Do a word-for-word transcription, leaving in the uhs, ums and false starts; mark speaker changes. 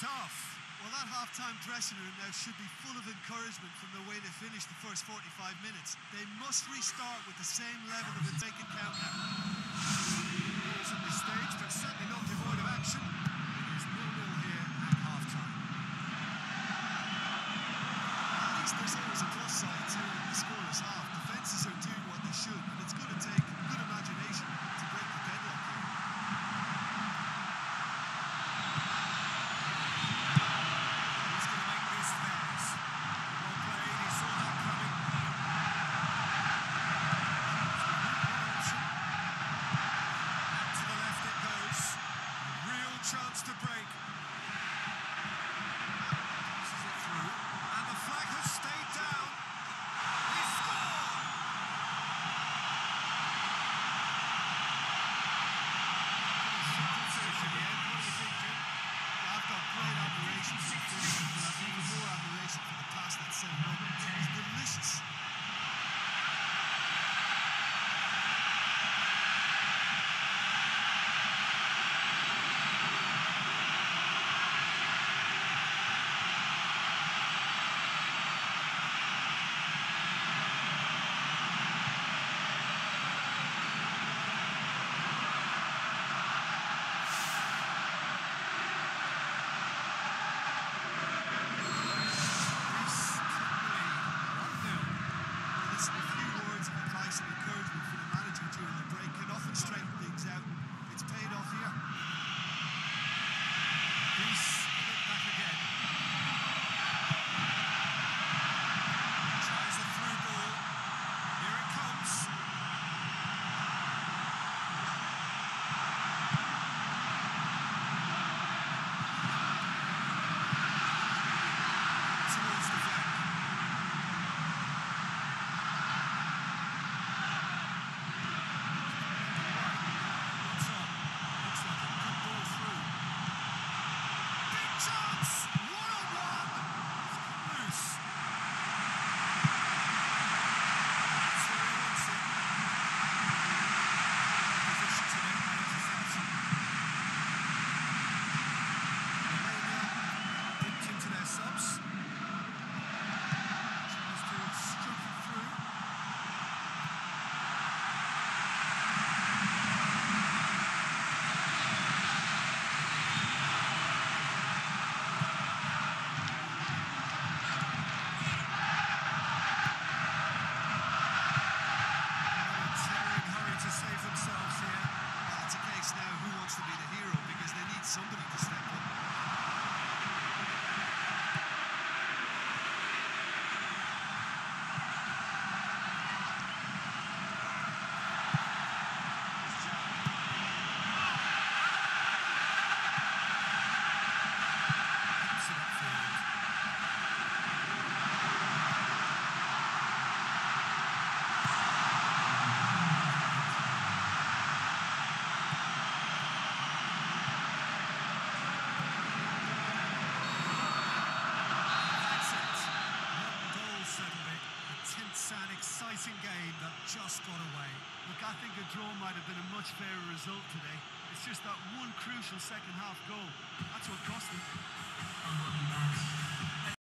Speaker 1: first half.
Speaker 2: Well, that half-time dressing room now should be full of encouragement from the way they finished the first forty-five minutes. They must restart with the same level of intake and count now.
Speaker 1: Balls at this stage, but certainly not devoid of action. It is nil nil here at half-time.
Speaker 2: At least there's always a plus side too in the scoreless half. Defences are doing what they should, and it's going to take good imagination to break the deadlock here.
Speaker 1: Chance to break. Passes it through, and the flag has stayed down. He scored! What do you think, Jim?
Speaker 2: Well, I've got great admiration for the finish, but I've even more admiration for the pass that set him up. It's delicious. Somebody to step up.
Speaker 1: Exciting game that just got away.
Speaker 2: Look, I think a draw might have been a much fairer result today. It's just that one crucial second half goal. That's what cost